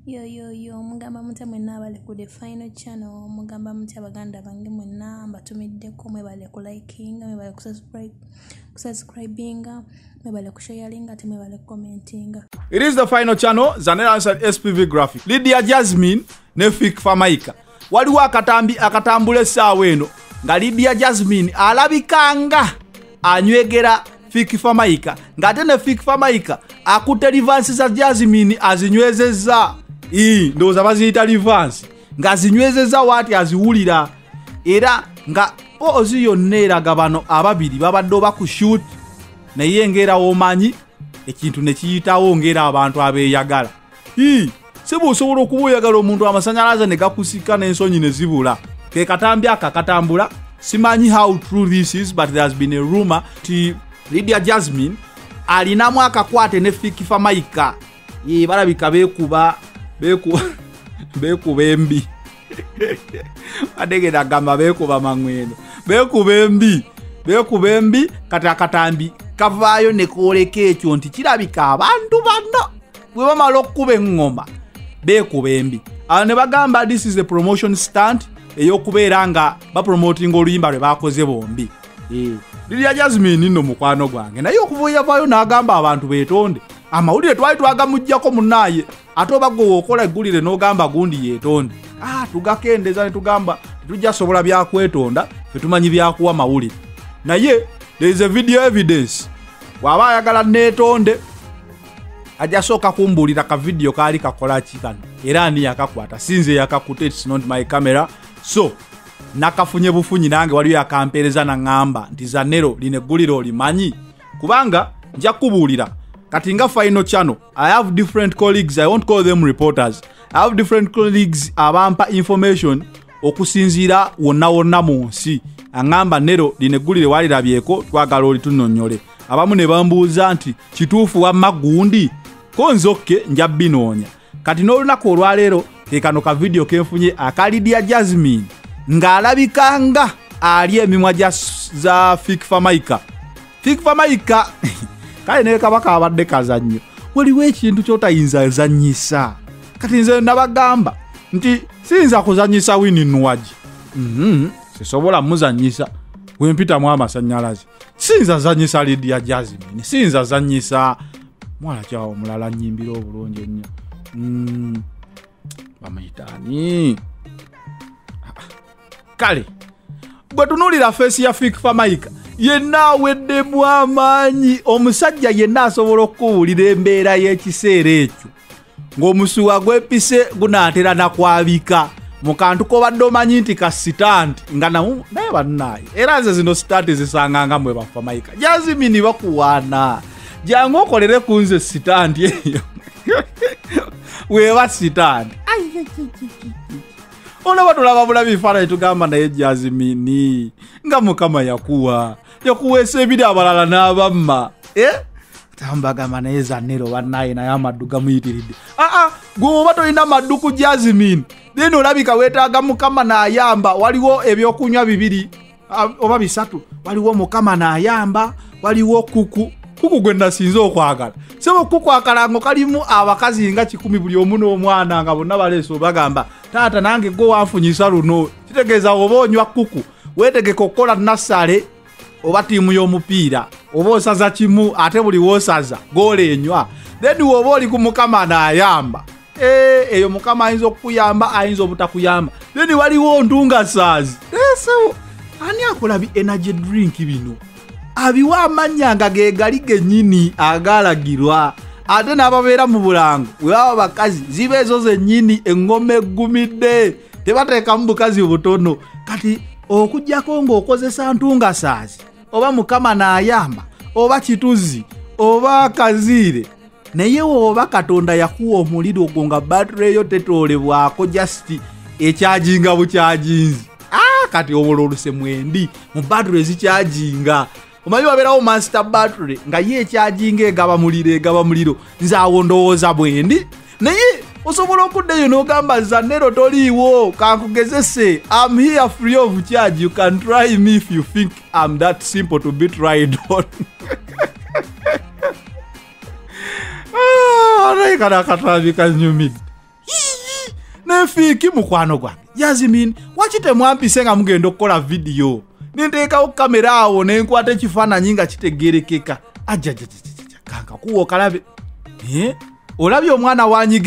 Yo mugamba mutya mwenna abali ku the final channel mugamba mutya baganda bange mwenna mbatumiddeko mwebale ku liking mwebale ku subscribing mwebale ku sharing ate mwebale ku commenting. It is the final channel Zanera answered SPV graphic Lydia Jasmine ne Fik Famaika waliwo akatambula essaawa eno nga Lydia Jasmine alabikanga anywegera Fik Famaika ngate ne Fik Famaika akutte livansi za Jasmine azinywezezza ndoza baziyita livansi nga zinywezezza wati aziwulira era nga ozi yonna eraga bano ababiri babadde bakushoot naye ngera omanyi ekintu ne kiyitawo ngera abantu abeeyagala sibu osobola okubuyagala omuntu amasanyalaze ne gakusika n'ensonyi ne zibula ke katambi akakatambula simanyi how true this is but there has been a rumor ti Lydia Jasmine alinamu akakwate ne Fik Famaika balabika bekuba embi adegera gamba bekuba mangweno bekuba embi kati akatambi kavaayo ne kooleka ekyo nti kirabika abantu bano bwe bamala okukuba engoma bekuba embi ne bagamba this is a promotion stunt ey'okubeera nga bapromoting oluyimba lwe bakoze bombi. Lydia Jasmine nno mukwano gwange naye okuvuuyavaayo n'agamba abantu beetonde amawulire twali twagamuggyako munnaye ate obagwe okola eggulire n'ogamba gundi yeetonde tugakendeza ne tugamba tujja sobola byakwetonda fetumanyi byakuwa mawulire naye there is a video evidence waba ayagala neetonde ajja sooka kumbuulira ka video kaali kakola kikano era ani yakakwata sinze yakakuta it's not my camera so nakafunye bufunyi nange waliyo yakampereza na ngamba nti Zanero line egguliro limanyi kubanga nja kubuulira kati nga final channel I have different colleagues I won't call them reporters I have different colleagues abampa information okusinzira wonna mu nsi angamba Nero line eggulire walirabyeko twagala oli tunnonyole abamu ne bambuuza nti kituufu wamma gundi ko nzokke nja binoonya kati n'olunaku olwaleero kekano ka video kenfunye aka Lydia Jasmine ng'alabikanga ali emimwa za Fik Famaika kale ne kabaka abadde kazannyo waliwo ekintu kyotayinza zanyisa kati nze nabagamba nti siyinza kuzanyisa Winnie Nuwaji sisobola muzanyisa wempitamu amasannyalaze siyinza zanyisa Lydia Jasmine siyinza zanyisa mwala kyawo mulala nnyimbira obulungi ennyo bamayitaani kale bwe tunuulira feesi ya Fik Famaika yenna aweddemu amaanyi omusajja yenna asobola okuwulira embeera y'ekiseera ekyo ng'omusuwa gwepise gunaatera nakwabika mu kantu kobadde omanyi nti ka sitanti nga naye bannaye era nze zino sitanti zisanganga mwe ba Famaika Jasmine bakuwaana jangu okolere ku nze sitanti eyo weeba sitanti olaba tulaba bulabi bifaananyi tugamba naye Jasmine nga Mukama yakuweesa ebiri abalala n'abamma tambagamba naye Zanero bannaye naye amaddu gamuyitiridde gwe oba tolina maddu ku Jasmine then olabika weetaaga Mukama n'ayamba waliwo ebyokunywa bibiri oba bisatu waliwo Mukama n'ayamba waliwo kuku gwe nasinze okwagala sebo kuku akalango kalimu abakazi nga 10 buli omu n'omwana nga bonna baleese bagamba taata nange gwe wanfunyisa luno kitegeeza oba onywa kuku weetegeka okukola nassale oba ttiimu y'omupiira oba osaza kimu ate buli woosaza goolenywa then woba oli ku Mukama n'ayamba eyo Mukama ayinza okukuyamba ayinza obutakuyamba then waliwo ntungasaazi ani akola bi energy drink bino abiwa amannya nga ge gali gennyini agalagirwa ate n'ababeera mu bulango webaba bakazi ziba ezo zennyini engoma eggumidde tebateekamu bukazi butono kati okujjako ng'okozesa ntungasaazi oba Mukama n'ayamba oba kituzi oba kaziire naye oba Katonda yakuwa omuliro ogwo nga battery yo tetoolebwako just ekyajinga bukyajinzi kati obololuse mwendi mu battery ezikyajinga omanyi wabeerawo master battery nga ye ekyajinga egaba muliro nze awo ndowooza bwendi naye osobola okuddeyo n'ogamba Zanero toliiwo kankugezese I'm here free of charge you can try me if you think I'm that simple to be tried on naye kana akatambi kanyumidde Fiiki mukwano gwange Yazimin wachite mwampise nga mugenda okukola video ninteekawo kamera awo nenkwata ekifaananyi nga kitegeerekeka kanka kuwo kalabe olabye omwana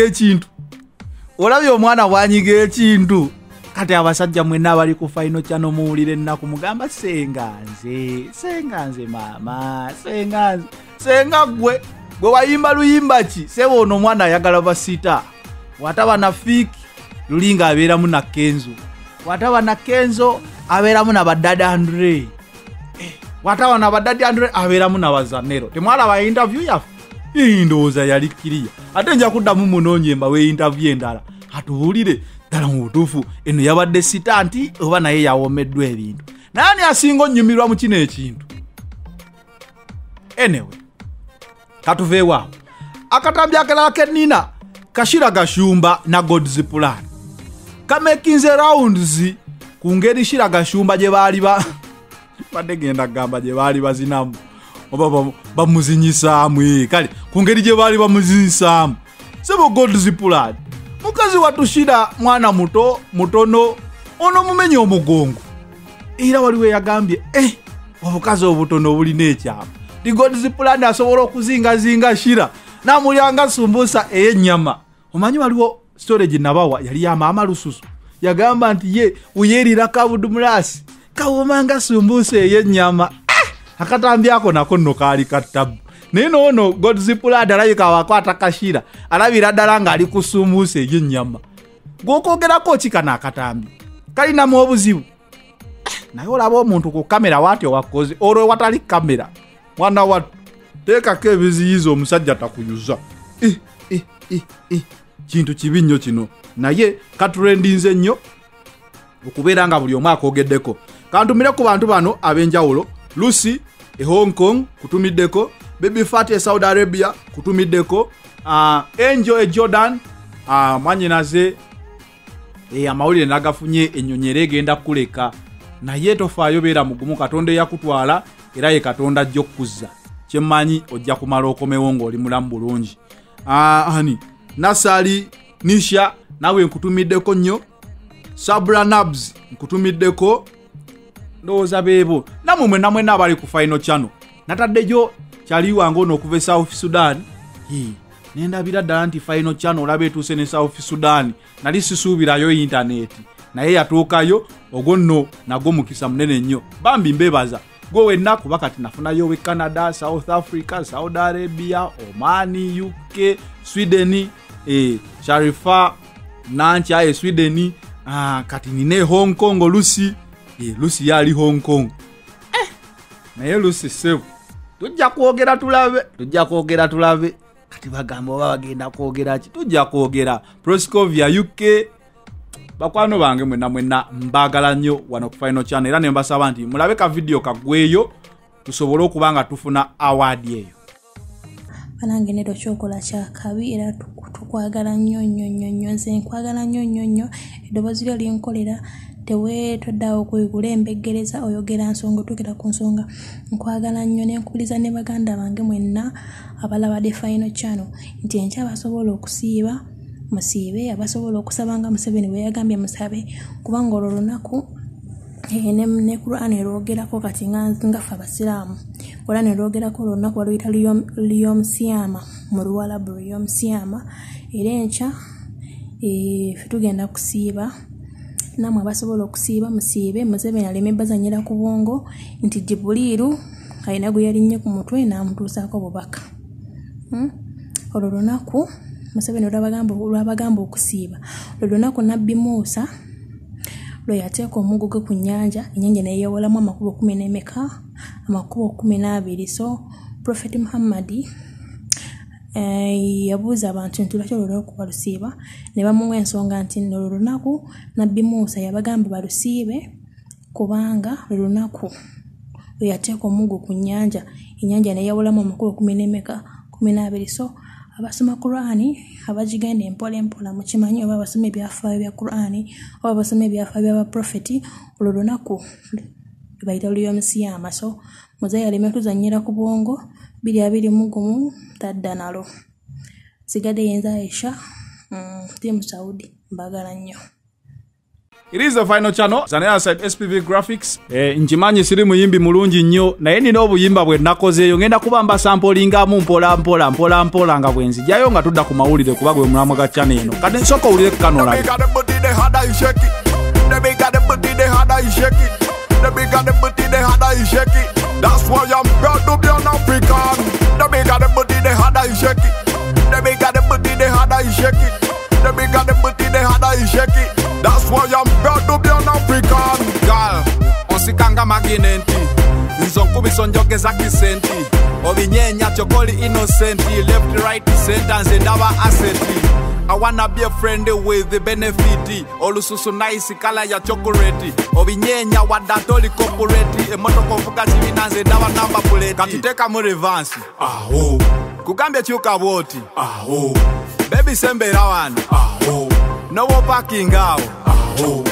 wanyiga ekintu kati abasajja mwenna abali ku Final Channel muwulire ennaku mugamba senga nze maama senga gwe wayimba luyimba ki sebo ono omwana ayagala basita wataba na Fiiki lulinga abeeramu na Kenzo wataba na Kenzo abeeramu na badada Andre wataba na badada Andre abeeramu na bazanero temwalaba interview yafu indowooza yali kiriya ate nja kuddamu munoonyemba we interview endala atuwulire ddala mu butuufu eno yabadde sita nti oba naye yawomeddwa ebintu naani asinga onnyumirwa mu kino ekintu anyway katuveewaawo akatambi akalala kennina Kashira Gashumba na God's Plan kamekinze rounds ku ngeri Shira Gashumba gye baali badegenda gamba gye baali bazinamu oba bamuzinyisaamu kale ku ngeri gye baali bamuzinyisaamu sebo God's Plan mukazi watushira mwana mutono ono mumenye omugongo era waliwe yagambye obukazi obutono bulina ekyama di God's Plan asobola okuzingazinga Shira namulyanga sumbusa ey'ennyama omanyi waliwo storage nabawa yali ya maama Lususu yagamba nti ye uyerira kabudumulasi kawomanga sumbusa ey'ennyama akatambi ako nako nno kaali katabu naye noono God's Plan alabika wakwata Kashira alabira ddala ng'ali ku sumbusa ey'ennyama gw'okwogerako kikana akatambi kalinamu obuzibu naye olaba omuntu ku kamera watyo wakoze olwo watali kamera mwana watu teekako ebiziyiza omusajja takuyuza kintu kibi nnyo kino naye katurendinze nnyo okubeera nga buli omu akoogeddeko kantumire ku bantu bano ab'enjawulo Lucy Hong Kong kutumiddeko Baby Fat Saudi Arabia kutumiddeko Angel Jordan mwanyinaze amawulire nagafunye ennyonyere egenda kuleka naye tofaayo beera mugumu Katonda yakutwala era ye Katonda ajja okukuzza kyemmanyi ojja kumala okomewo ng'oli mulamu bulungi hani Nasali Nisha nawe nkutumiddeko nnyo Sabra Nabs nkutumiddeko ndowooza beebo namwe mwenna abali ku Final Channel nataddejo kyali wange ono okuva e South Sudan nendabira ddala nti Final Channel olaba etuuse ne South Sudan nali sisuubirayo internet naye yatuukayo ogwo nno nagwo mukisa munene nnyo bambi mbebaza gwe wenna kuba kati nafunayo we Canada, South Africa, Saudi Arabia, Oman, UK, Sweden, Sharifa Nancha Sweden, kati nine Hong Kong Lucy yali Hong Kong naye Lucy sebu tujja kwogera tulabe kati bagamba oba bagenda kwogera ki tujja kwogera Proscovia UK bakwano bange mwenna mbagala nnyo wano ku Final Channel era ne mbasaba nti mulabe ka video kagweyo tusobole okubanga tufuna award eyo banange ne tochokola kya kabi era tukwagala nnyo nze nkwagala nnyo eddoboozi lyo linkolera tewe toddawo kwegula embeggereza oyogera nsonga otukira ku nsonga nkwagala nnyo nenkuliza ne baganda bange mwenna abalabadde Final Channel nti enkya basobola okusiiba musiibe abasobola okusabanga Museveni bwe yagambye musabe kubanga olwo lunaku ne Quran eroogerako kati ngafa abasiraamu Quran eroogerako olunaku waluyita Liyom Siyama mu Luwalabu Liyom Siyama era enkya tugenda kusiiba namwe abasobola okusiiba musiibe Museveni aleme bazanyira ku bwongo nti Jibuliru alina gwe yalinnye ku mutwe n'amutuusaako bubaka olwo lunaku Museveni olwabagamba okusiiba olunaku Nabbi Musa lwe yateeka omuggo gwe ku nnyanja ennyanja naye yawolamu amakubo 10 amakubo 12 so Prophet Muhammad yabuuza abantu nti lwaki olwo balusiiba ne bamuwa ensonga nti olwo lunaku Nabbi Musa yabagamba balusiibe kubanga lunaku lwe yateeka omuggo ku nnyanja ennyanja naye yawolamu amakubo 12 so abasoma Qur'ani abajigenda empola mukimanyi oba abasoma ebyafaayo bya Qur'ani oba abasoma ebyafaayo bya Prophet olwo lunaku bayita Liyom Siyama so muzayi aleme tuzanyira ku bwongo 2021 tadda nalo sigadde yenza Aisha Team Saudi mbagala nnyo. It is the final channel. Zanera side SPV Graphics. Nchimanyi siri muyimbi mulungi nnyo naye nina obuyimba bwe nakozeeyo ngenda kubamba samplingamu mpola nga bwenzi jayo nga tudda ku mawulire kuba gwe mulamu ga channel eno. Kati nsooka owulire kanola. That's why I'm proud to be an African. The bigger the booty, the harder you shake it. The bigger the booty, the harder you shake it. The bigger the booty, the harder you shake it. That's why I'm proud to be an African. Girl, onsikanga maginenti. Nzonkubiso njogeza kisenti. Obinyenya chokoli innocenti. Left, right, sentence and our asseti. I wanna be a friend with the benefit. Olususu nice kala ya chocolate. Obinyenya wadatoli corporate. Emoto konfuka chiminanze dawa number plate. Katiteka mu revansi. Aho. Kugambye chuka woti. Aho. Baby sembera wano. Aho. No more parking out. Aho.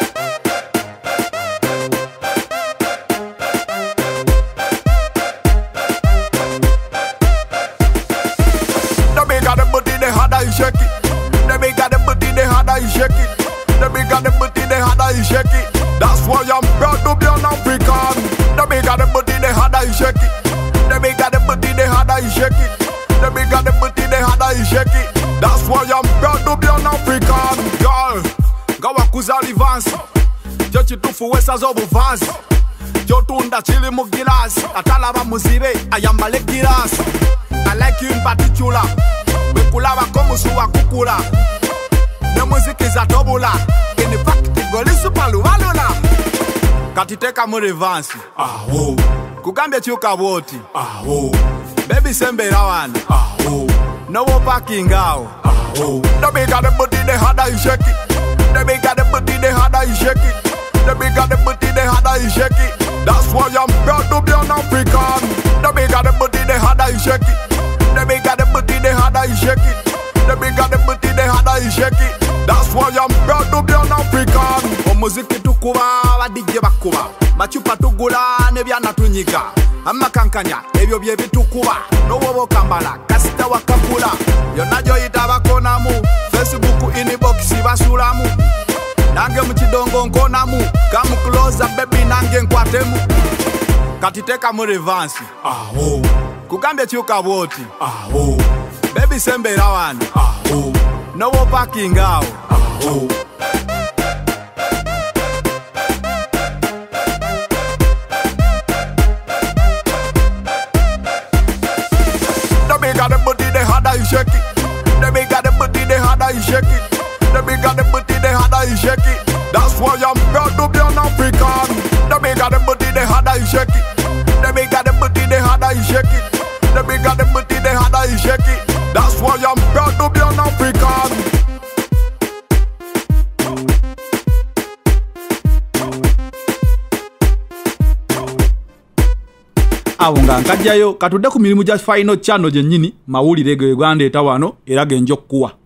The bigger the booty, the harder you shake it. The bigger the booty, the harder you shake it. The bigger the booty, the harder you shake it. That's why I'm proud to be an African. The bigger the booty, the harder you shake it. The bigger the booty, the harder you shake it. The bigger the booty, the harder you shake it. That's why I'm proud to be an African. Girl, gawa kuzali vansi. Jo chitufu wesa zobu vansi. Jo tunda chili mu gilasi. Atalaba muzibe ayambale girasi. I like you in particular. Bekulaba komusuwa kukula. Ne muziki za tobula. In fact, golisu paluvalula. Katiteka mu revansi. Aho. Kugambye chuka woti. Aho. Baby sembera wano. Aho. No more parking out. Aho. The bigger the booty, the harder you shake it. The bigger the booty, the harder you shake it. The bigger the booty, the harder you shake it. That's why I'm proud to be an African. The bigger the booty, the harder you shake it. The bigger the booty, the harder you shake it. The bigger the booty, the harder you shake it. That's why I'm proud to be an African. Omuziki tukuba, badije bakuba. Machupa tugula, nebyana tunyika. Amakankanya, ebyo bye bitukuba. Nowobo kambala, kasita wakakula. Yonna joyita bakonamu. Facebook inbox basulamu. Nange mukidongo nkonamu. Come closer baby nange nkwatemu. Katiteka mu revansi. Aho. Kugambye chuka woti. Aho. Baby sembera wano. Aho. No more parking out. Aho. The bigger the booty, the harder you shake it. The bigger the booty, the harder you shake it. The bigger the booty, the harder you shake it. That's why I'm proud to be an African. The bigger the booty, the harder you shake it. The bigger the booty, the harder you shake it. The bigger the booty, the harder you shake it. That's why I'm proud to be an African. Awo nga nkajjayo katudde ku mirimu gya final channel gyennyini mawulire ge gwandeeta wano era genja okukuwa.